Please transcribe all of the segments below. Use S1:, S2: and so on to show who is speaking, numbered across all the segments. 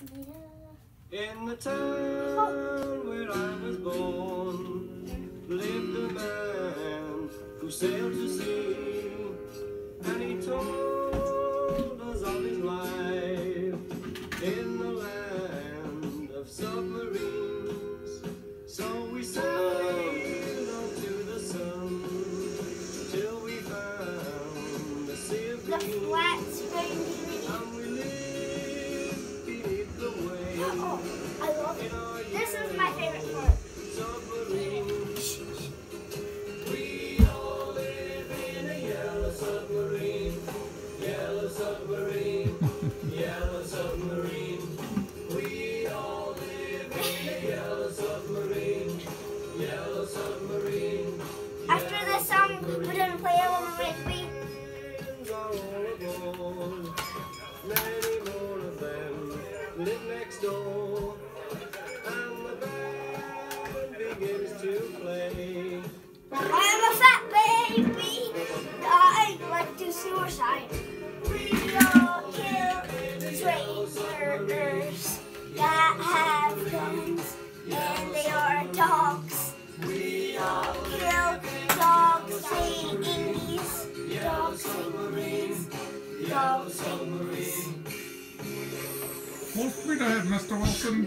S1: In the town where I was born lived a man who sailed to sea, and he told us of his life in the land of submarines. So we sailed on to the sun till we found the sea of green, and we lived beneath the waves.
S2: Oh, I love it. This is my favorite part.
S1: We all live in a yellow submarine, yellow submarine, yellow submarine. We all live in a yellow submarine, yellow submarine.
S2: After this song, we're gonna play Yellow Submarine.
S1: Many more of them live next door, and the band begins to play.
S2: I am a fat baby. I'd like to suicide. We all kill traitors that have guns, and they are dogs. We all kill dogs, babies, dogs, babies, dogs, babies.
S3: Full speed ahead, Mr. Wilson.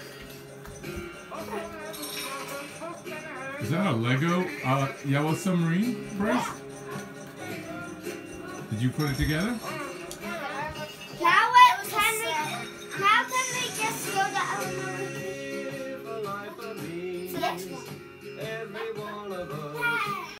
S3: Is that a Lego yellow submarine, Bryce? Did you put it together?